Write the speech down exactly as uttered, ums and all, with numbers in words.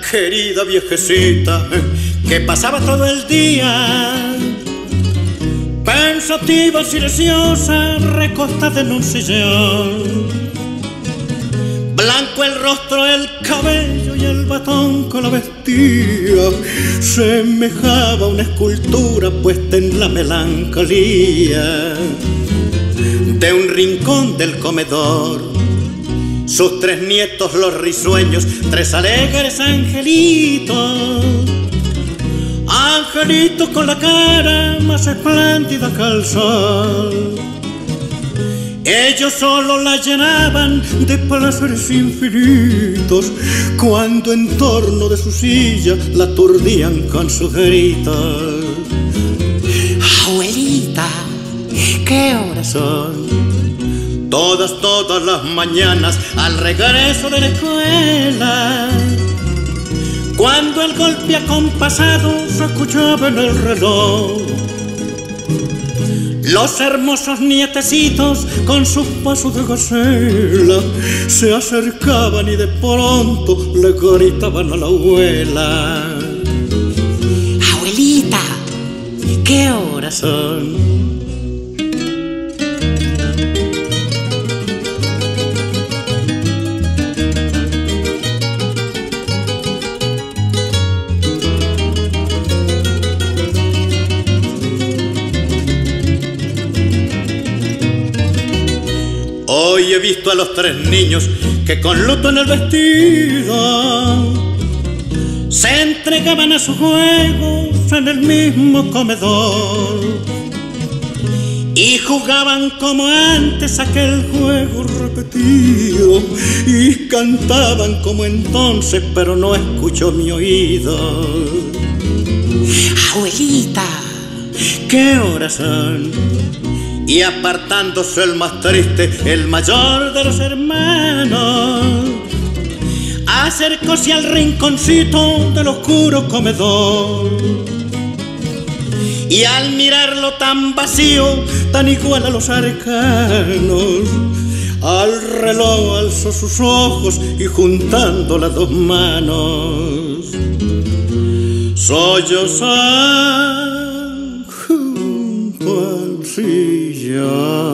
querida viejecita, que pasaba todo el día pensativa, silenciosa, recostada en un sillón. Blanco el rostro, el cabello y el batón que la vestía semejaba una escultura puesta en la melancolía de un rincón del comedor. Sus tres nietos, los risueños, tres alegres angelitos, angelitos con la cara más espléndida que el sol. Ellos solo la llenaban de placeres infinitos, cuando en torno de su silla la aturdían con sus gritos. Abuelita, ¿qué horas son? Todas, todas las mañanas al regreso de la escuela, cuando el golpe acompasado se escuchaba en el reloj. Los hermosos nietecitos con sus pasos de gacela se acercaban y de pronto le gritaban a la abuela. Abuelita, ¿qué horas son? Hoy he visto a los tres niños que con luto en el vestido se entregaban a sus juegos en el mismo comedor y jugaban como antes aquel juego repetido y cantaban como entonces, pero no escuchó mi oído. Abuelita, ¿qué horas son? Y apartándose el más triste, el mayor de los hermanos, acercóse al rinconcito del oscuro comedor. Y al mirarlo tan vacío, tan igual a los arcanos, al reloj alzó sus ojos y juntando las dos manos, sollozó junto al sillón.